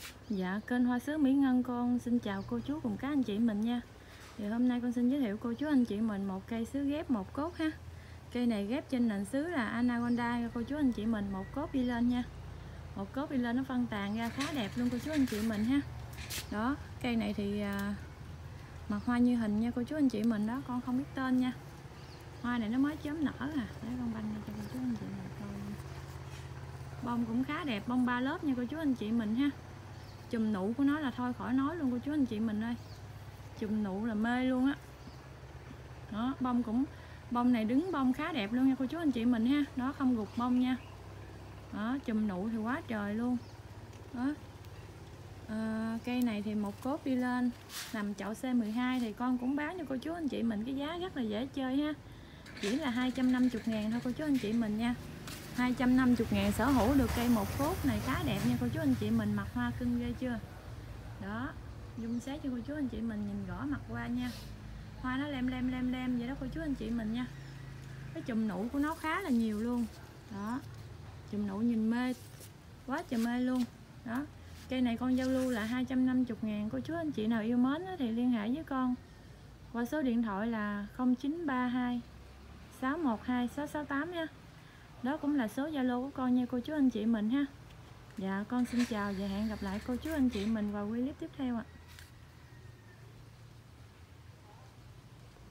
Dạ, kênh Hoa Sứ Mỹ Ngân con xin chào cô chú cùng các anh chị mình nha. Thì hôm nay con xin giới thiệu cô chú anh chị mình một cây sứ ghép một cốt ha. Cây này ghép trên nền sứ là Anaconda cô chú anh chị mình, một cốt đi lên nha. Một cốt đi lên nó phân tàn ra khá đẹp luôn cô chú anh chị mình ha. Đó, cây này thì mặt hoa như hình nha cô chú anh chị mình đó, con không biết tên nha. Hoa này nó mới chớm nở à, để con banh cho cô chú anh chị mình coi. Bông cũng khá đẹp, bông 3 lớp nha cô chú anh chị mình ha. Chùm nụ của nó là thôi khỏi nói luôn cô chú anh chị mình ơi, chùm nụ là mê luôn á. Đó, bông này đứng bông khá đẹp luôn nha cô chú anh chị mình ha. Đó, không gục bông nha. Đó, chùm nụ thì quá trời luôn. Đó, cây này thì một cốt đi lên nằm chậu C12 thì con cũng bán cho cô chú anh chị mình cái giá rất là dễ chơi ha, chỉ là 250.000 thôi cô chú anh chị mình nha. 250.000 sở hữu được cây một cốt này khá đẹp nha cô chú anh chị mình. Mặt hoa cưng ghê chưa. Đó, zoom sát cho cô chú anh chị mình nhìn rõ mặt hoa nha. Hoa nó lem vậy đó cô chú anh chị mình nha. Cái chùm nụ của nó khá là nhiều luôn. Đó, chùm nụ nhìn mê quá trời mê luôn. Đó, cây này con giao lưu là 250.000. Cô chú anh chị nào yêu mến thì liên hệ với con qua số điện thoại là 0932 612 668 nha. Đó cũng là số Zalo của con nha cô chú anh chị mình ha. Dạ, con xin chào và hẹn gặp lại cô chú anh chị mình vào clip tiếp theo ạ.